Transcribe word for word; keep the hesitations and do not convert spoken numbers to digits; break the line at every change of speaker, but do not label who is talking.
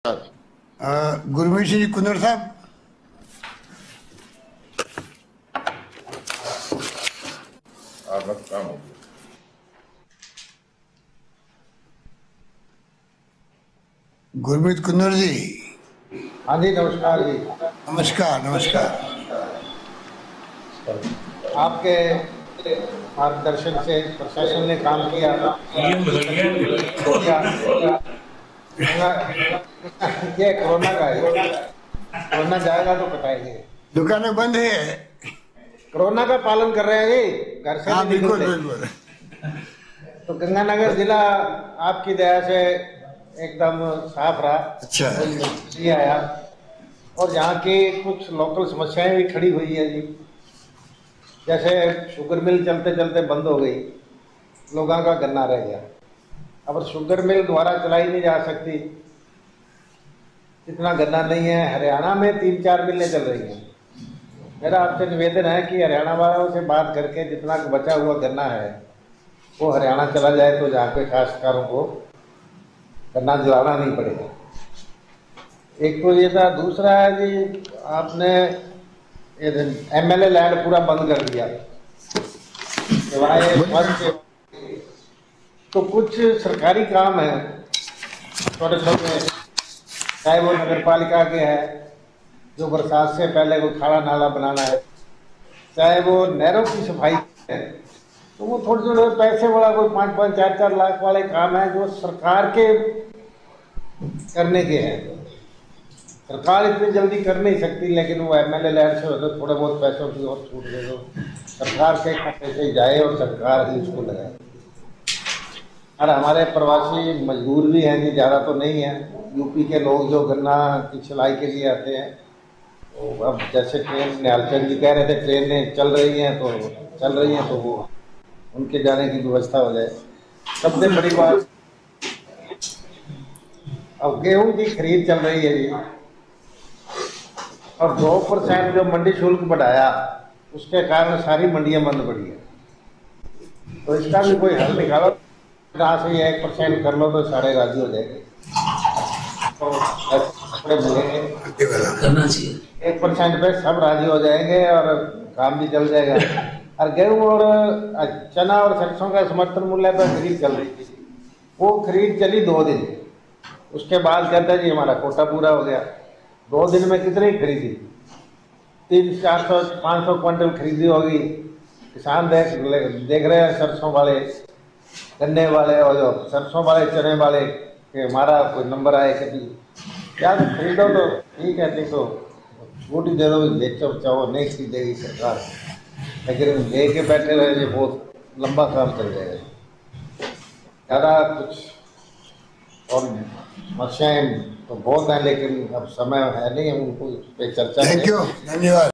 गुरमीत सिंह जी कुन्नर साहब,
काम हो गया।
गुरमीत कुन्नर जी।
हाँ जी, नमस्कार जी।
नमस्कार नमस्कार।
आपके मार्गदर्शन से प्रशासन ने काम किया। ये कोरोना का है, कोरोना जाएगा तो बताएंगे।
दुकानें बंद है,
कोरोना का पालन कर रहे हैं जी, घर से
हाँ
नहीं
बिल्कुल
निकलते।
बिल्कुल।
तो गंगानगर जिला आपकी दया से एकदम साफ रहा।
अच्छा।
जी आया, और यहाँ की कुछ लोकल समस्याएं भी खड़ी हुई है जी। जैसे शुगर मिल चलते चलते बंद हो गई, लोगों का गन्ना रह गया। अब शुगर मिल द्वारा चलाई नहीं जा सकती, इतना गन्ना नहीं है। हरियाणा में तीन चार मिलें चल रही हैं। मेरा आपसे निवेदन है कि हरियाणा वालों से बात करके जितना बचा हुआ गन्ना है वो हरियाणा चला जाए, तो जहाँ पे काश्तकारों को गन्ना जलाना नहीं पड़ेगा। एक तो ये था। दूसरा है जी, आपने एमएलए लैंड पूरा बंद कर दिया। तो कुछ सरकारी काम है छोटे छोटे, चाहे वो नगर पालिका के है जो बरसात से पहले वो खाड़ा नाला बनाना है, चाहे वो नहरों की सफाई है, तो वो थोड़े थोड़े पैसे वाला कोई पाँच पाँच चार चार लाख वाले काम है जो सरकार के करने के हैं। सरकार इतनी जल्दी कर नहीं सकती, लेकिन वो एमएलए लैंड से हो तो थोड़े बहुत पैसों की और छूट दे दो, सरकार के खाते से जाए और सरकार ही उसको लगाए। और हमारे प्रवासी मजदूर भी हैं जी, ज़्यादा तो नहीं है। यूपी के लोग जो गन्ना की सिलाई के लिए आते हैं, तो अब जैसे ट्रेन न्यालचंद जी कह रहे थे ट्रेनें चल रही हैं तो चल रही हैं, तो वो उनके जाने की व्यवस्था हो जाए। सबसे बड़ी बात, अब गेहूं की खरीद चल रही है जी, और दो परसेंट जो मंडी शुल्क बढ़ाया उसके कारण सारी मंडियां बंद पड़ी है। तो इसका भी कोई हल निकालो, जहाँ से ये एक परसेंट कर लो तो सारे राजी हो जाएंगे। तो कपड़े मिलेंगे
करना चाहिए,
एक परसेंट पे सब राजी हो जाएंगे और काम भी चल जाएगा। और गेहूं और चना और सरसों का समर्थन मूल्य पर खरीद चल रही थी, वो खरीद चली दो दिन, उसके बाद कहता है जी हमारा कोटा पूरा हो गया। दो दिन में कितनी खरीदी? तीन चार सौ पाँच सौ क्विंटल खरीदी होगी। किसान देख देख रहे हैं, सरसों वाले, गन्ने वाले और जो सरसों वाले, चने वाले, कि हमारा कोई नंबर आए कभी क्या खरीदो तो ठीक है, नहीं तो छूट ही दे दो, बेचो चाहो, नहीं खरीदेगी सरकार। लेकिन लेके बैठे रहे ये बहुत लंबा काम चल जाएगा। ज़्यादा कुछ और समस्याएं तो बहुत हैं, लेकिन अब समय है नहीं उनको पे चर्चा।
थैंक यू, धन्यवाद।